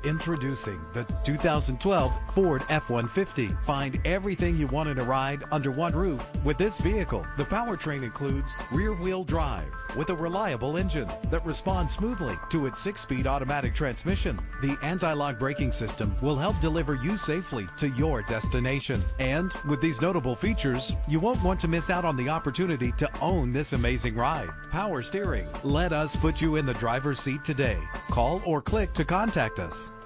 Introducing the 2012 Ford F-150. Find everything you want in a ride under one roof with this vehicle. The powertrain includes rear-wheel drive with a reliable engine that responds smoothly to its 6-speed automatic transmission. The anti-lock braking system will help deliver you safely to your destination. And with these notable features, you won't want to miss out on the opportunity to own this amazing ride. Power steering. Let us put you in the driver's seat today. Call or click to contact us.